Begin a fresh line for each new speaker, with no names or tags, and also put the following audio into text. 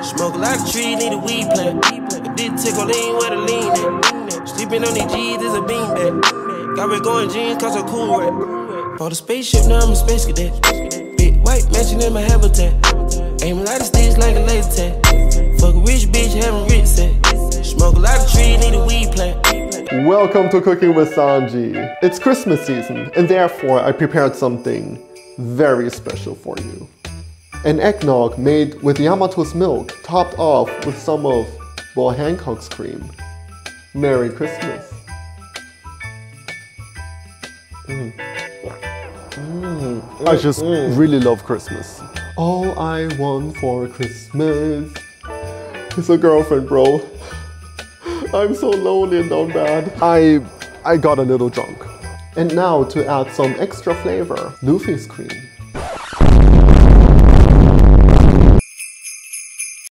Smoke a lot of trees, need a weed plant. This tickle lean where the lean at. Sleeping on these G's is a beanbag. Got me going jeans cause I'm cool rap. For the spaceship, now I'm a space cadet. Big white mansion in my habitat. Aim a lot of sticks like a laser tag. Fuck a rich bitch, having rich set. Smoke a lot of trees, need a weed plant.
Welcome to Cooking with Sanji. It's Christmas season, and therefore I prepared something very special for you. An eggnog made with Yamato's milk, topped off with some of Paul Hancock's cream. Merry Christmas. I just really love Christmas. All I want for Christmas is a girlfriend, bro. I'm so lonely and down bad. I got a little drunk. And now to add some extra flavor, Luffy's cream.